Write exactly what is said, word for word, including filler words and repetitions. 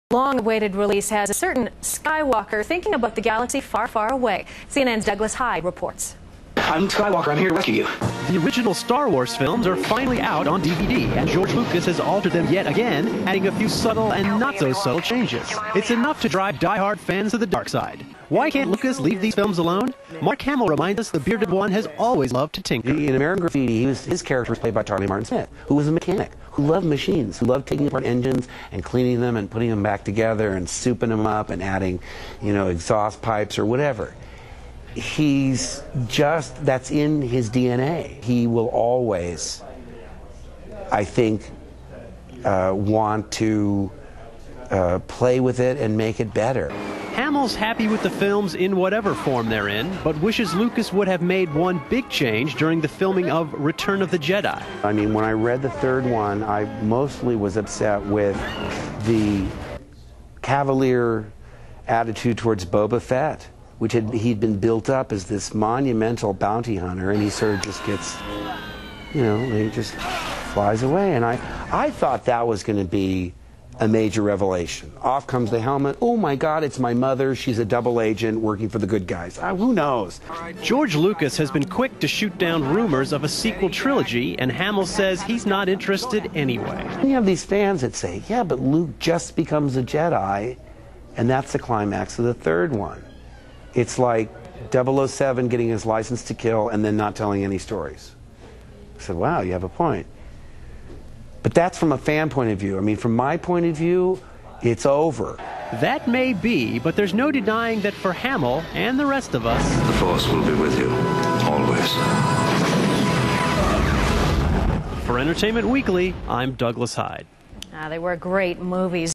Long-awaited release has a certain Skywalker thinking about the galaxy far, far away. C N N's Douglas Hyde reports. I'm Skywalker. I'm here to rescue you. The original Star Wars films are finally out on D V D, and George Lucas has altered them yet again, adding a few subtle and not-so-subtle changes. It's enough to drive die-hard fans to the dark side. Why can't Lucas leave these films alone? Mark Hamill reminds us the bearded one has always loved to tinker. In American Graffiti, he was, his character was played by Charlie Martin Smith, who was a mechanic, who loved machines, who loved taking apart engines and cleaning them and putting them back together and souping them up and adding, you know, exhaust pipes or whatever. He's just, that's in his D N A. He will always, I think, uh, want to uh, play with it and make it better. Hamill's happy with the films in whatever form they're in, but wishes Lucas would have made one big change during the filming of Return of the Jedi. I mean, when I read the third one, I mostly was upset with the cavalier attitude towards Boba Fett, which had he'd been built up as this monumental bounty hunter, and he sort of just gets, you know, he just flies away. And I, I thought that was going to be a major revelation. Off comes the helmet. Oh my God, it's my mother. She's a double agent working for the good guys. Uh, who knows? George Lucas has been quick to shoot down rumors of a sequel trilogy, and Hamill says he's not interested anyway. You have these fans that say, yeah, but Luke just becomes a Jedi, and that's the climax of the third one. It's like double oh seven getting his license to kill and then not telling any stories. I said, wow, you have a point. But that's from a fan point of view. I mean, from my point of view, it's over. That may be, but there's no denying that for Hamill and the rest of us, the Force will be with you, always. For Entertainment Weekly, I'm Douglas Hyde. Ah, they were great movies.